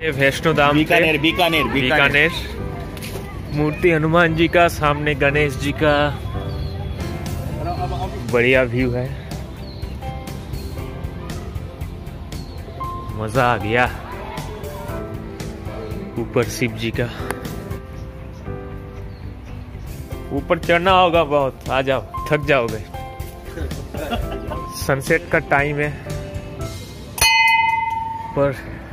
वैष्णो धाम बीकानेर बीकानेर बीकानेर। मूर्ति हनुमान जी का, सामने गणेश जी का, बढ़िया व्यू है, मजा आ गया। ऊपर शिव जी का, ऊपर चढ़ना होगा बहुत, आ जाओ थक जाओगे। सनसेट का टाइम है पर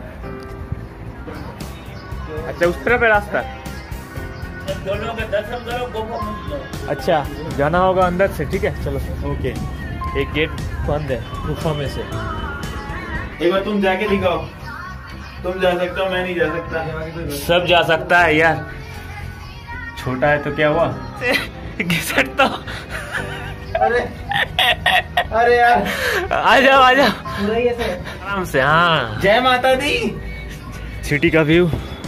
अच्छा उस तरफ है रास्ता। दोनों के दर्शन करो, गुफा में जाओ। अच्छा जाना होगा अंदर से, ठीक है चलो ओके। एक गेट बंद है गुफा में से। एक बार तुम जाके दिखाओ, तुम जा सकते हो, मैं नहीं जा सकता। सब जा सकता है यार, छोटा है तो क्या हुआ। घिसट तो अरे अरे यार आ जाओ आराम से। हाँ जय माता दी। सिटी का व्यू,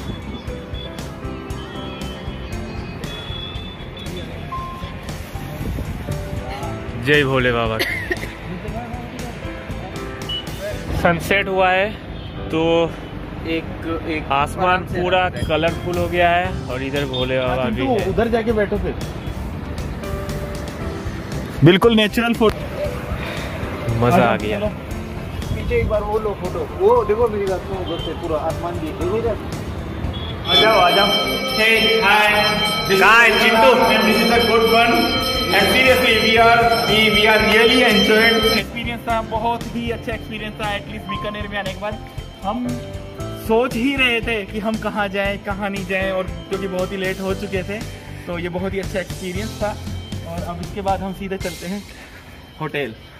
जय भोले बाबा। सनसेट हुआ है तो एक आसमान पूरा कलरफुल हो गया है और इधर भोले बाबा भी है। उधर जाके बैठो फिर, बिल्कुल नेचुरल फोटो, मजा आ गया। पीछे एक बार वो लो फोटो, वो देखो मेरी बात सुनो, उधर से पूरा आसमान भी देखो इधर। आ जाओ आ जाओ। हे हाय, कहाँ है Chintu? This is a good one and seriously we are really enjoyed. Experience था, बहुत ही अच्छा एक्सपीरियंस था। एटलीस्ट बीकानेर में आने के बाद हम सोच ही रहे थे कि हम कहाँ जाएं कहाँ नहीं जाएं, और क्योंकि बहुत ही लेट हो चुके थे, तो ये बहुत ही अच्छा एक्सपीरियंस था। और अब इसके बाद हम सीधे चलते हैं होटल।